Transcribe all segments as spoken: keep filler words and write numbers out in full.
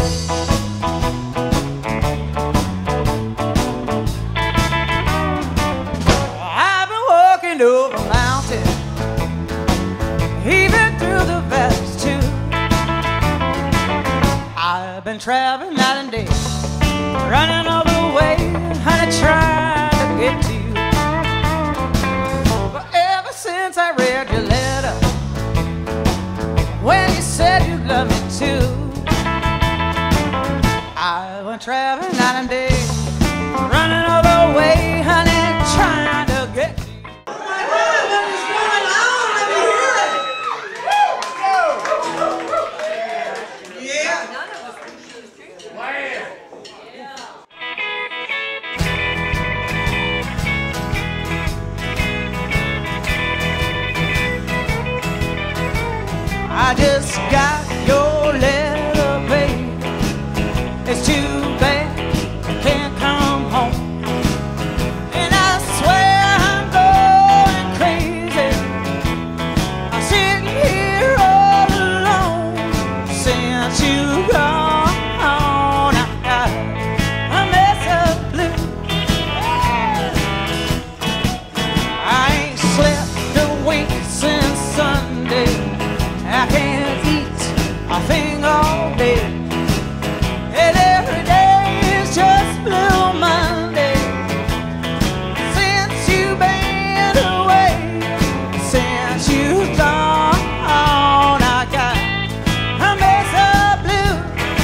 I've been walking over mountains, even through the valleys too. I've been traveling night and day, running all the way, honey, trying to get to you. But ever since I read your letter, when you said you loved me too, I've been traveling night and day, running all the way, honey, trying to get to you. I just got your letter, babe. It's too bad I can't come home. And I swear I'm going crazy. I'm sitting here all alone. Since you've gone, I got a mess of blue. I ain't slept a wink since Sunday. I can't eat a thing all day, and every day is just Blue Monday. Since you've been away, since you've gone, I got a mess of blue.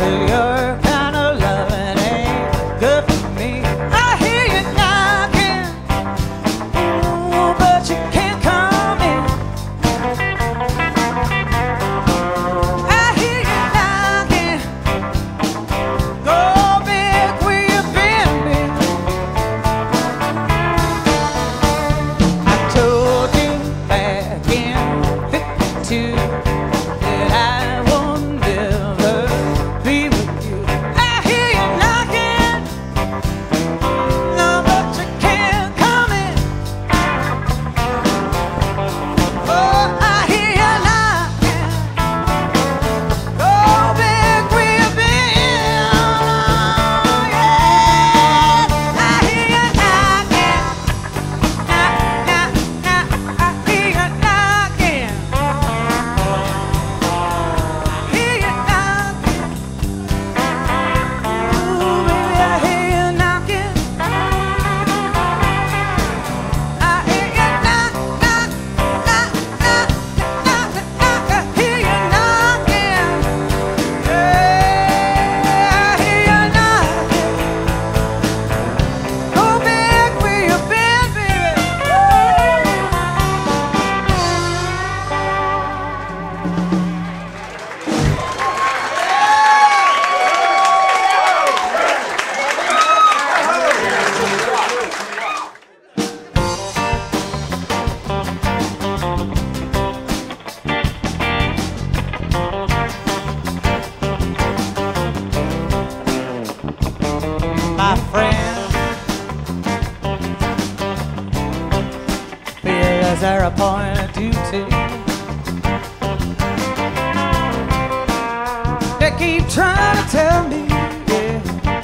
'cause your kind of loving ain't good for me. I hear you knocking, ooh, but you can't come in. I hear you knocking, go back where you been, baby. I told you back in fifty-two that I will never be with you. I hear you knocking, no, but you can't come in. Oh, I hear you knocking, go back where you been. Oh, yeah, I hear you knocking, knock, knock, knock. I hear you knocking, hear you knocking. Ooh, baby, I hear you knocking. I hear you knock, knock, knock, knock, knock, knock. I hear you knocking. Yeah, I hear you knocking. Go back where you been, baby. My friend, feels there a point of duty. They keep trying to tell me, yeah,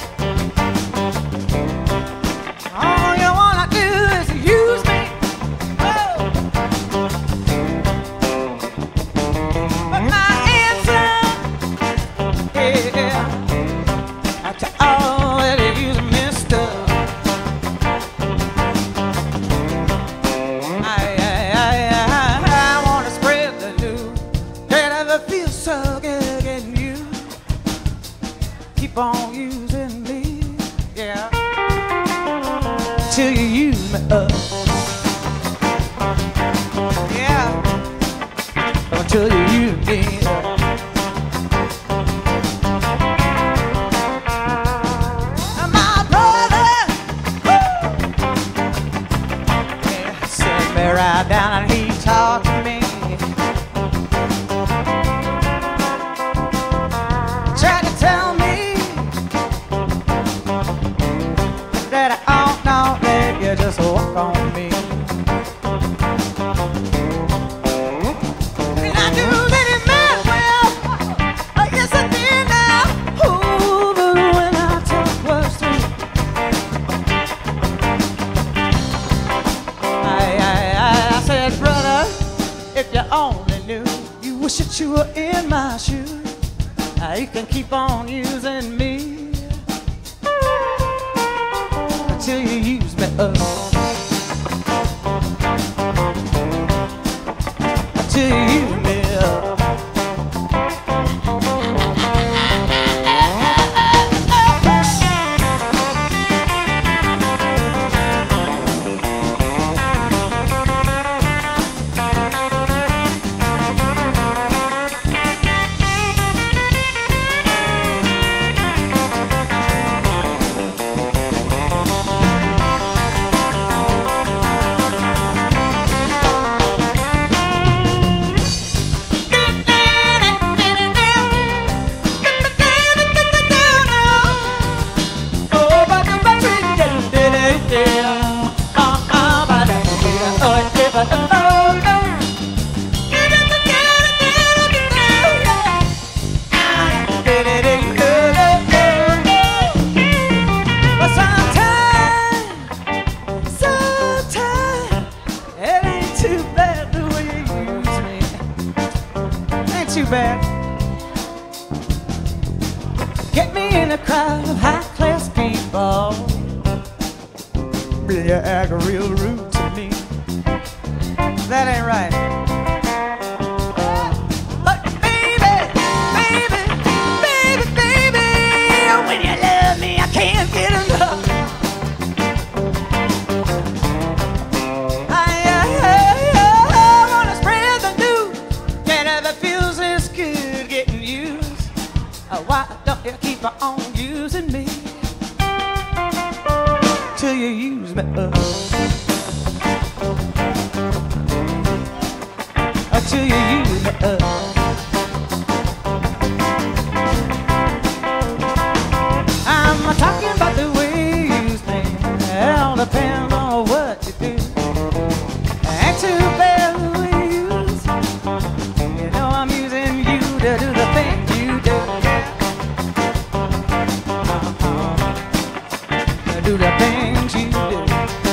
all you wanna do is use me. Oh. But my answer, yeah, after all that you mister, I, I, I, I wanna spread the news. That ever feels so good getting you. Keep on using me, yeah, till you use me up, yeah, until you use me up. My brother, yeah, set me right down and he talked to me. Tried to tell me that I ought not let you just walk on me. And I knew that it meant well. Oh, yes, I did now. Ooh, but when I took was through, I, I, I, I said, brother, if you only knew, you wish that you were in my shoes. Now you can keep on using me until you use me up, until you use me up. Too bad. Get me in a crowd of high-class people. You act real rude to me. That ain't right. But baby, baby, baby, baby, keep on using me till you use me up. Till you use me up. I'm talking about the way you use me. It all depends on what you do. Ain't too bad the way you use. You know I'm using you to do the things you do. Uh-huh. To do the things you do.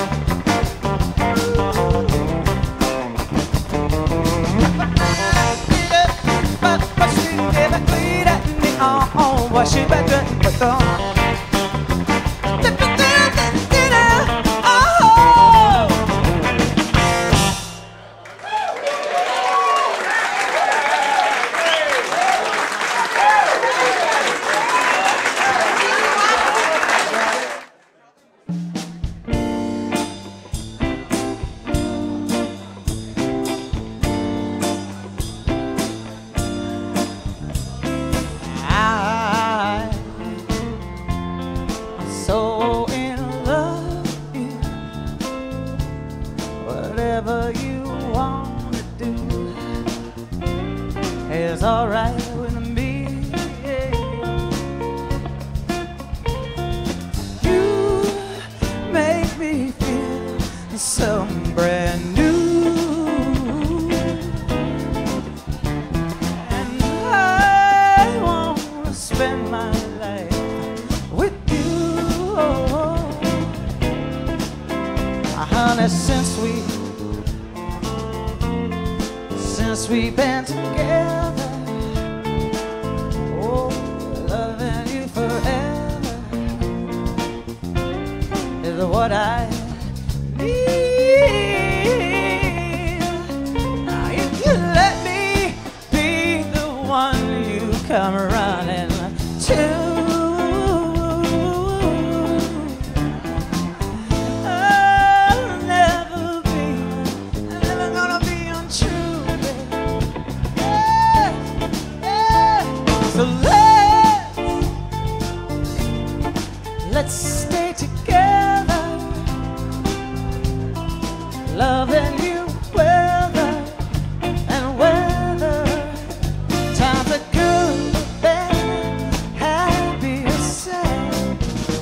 Why should I do it? Oh. Whatever you want to do is alright with me. You make me feel so brand new, and I want to spend my life with you. Honey, since we Since we've been together, oh, loving you forever is what I need. Now if you let me be the one you come running to, so let's, let's stay together, loving you weather and weather. Times are good, bad, happy or sad.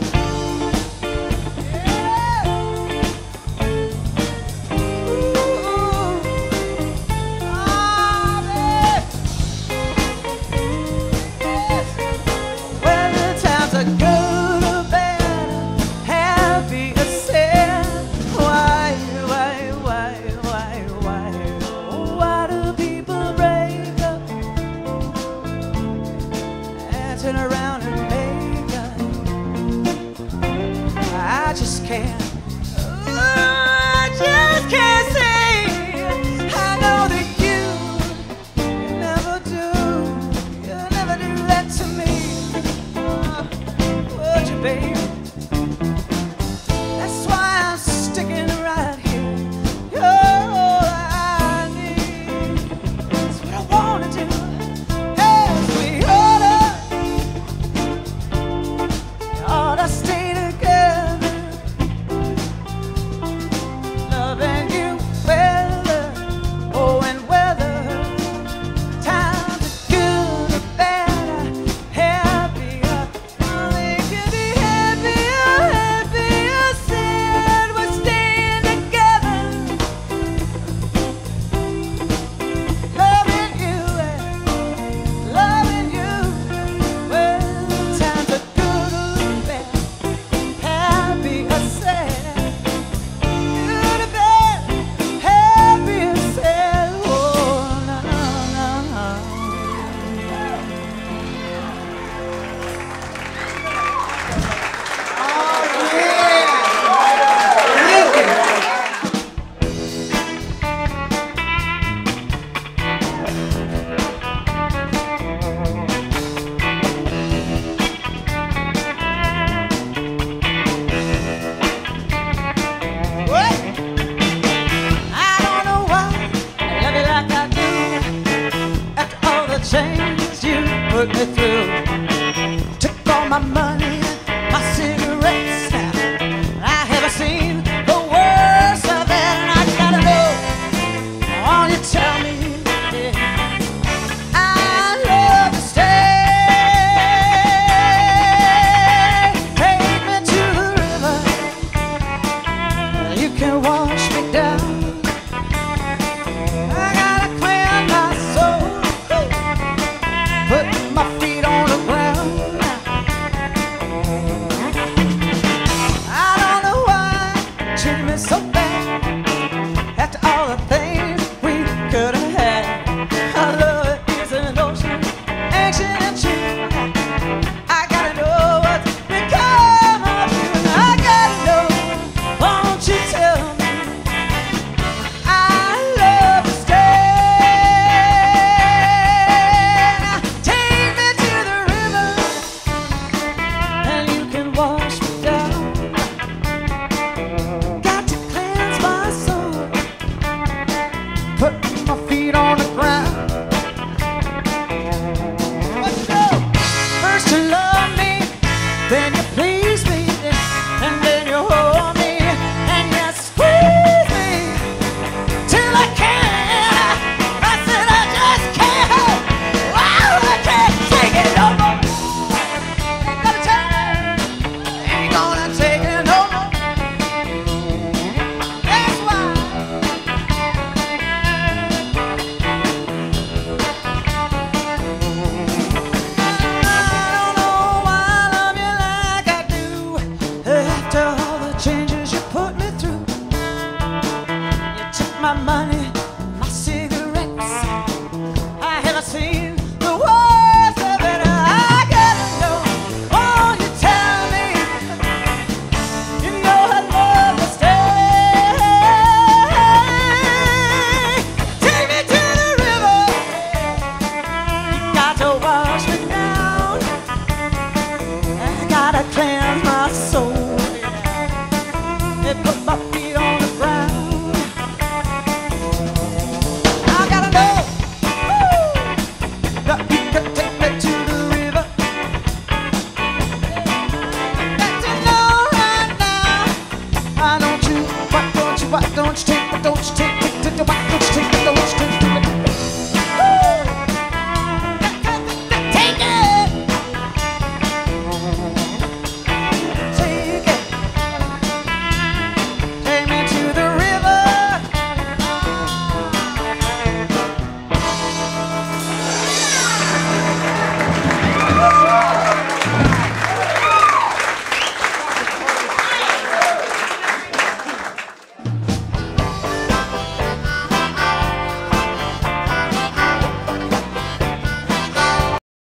Yeah. Ooh. Oh, babe. Good or bad, happy or sad. Why, why, why, why, why, why do people break up and turn around and make up? I just can't, I just can't say. I know that you, you never do, you never do that to me. Would you, baby? That's why I'm sticking right here. You're all I need. That's what I wanna do. Yes, we oughta, oughta stay together, loving you weather, oh, and weather. Times are good or bad, happy or they can be happy. you love me, then you please me, and then you hold me, and you squeeze me till I can't. I said I just can't. Wow, I can't take it no more. Ain't gonna take it. Ain't gonna take it no more. That's why. My money, my cigarettes, I haven't seen the worst of it. I gotta know, oh, you tell me, you know I love to stay. Take me to the river, you got to wash me down. I gotta cleanse my soul, and put my feet on the ground. Why don't you take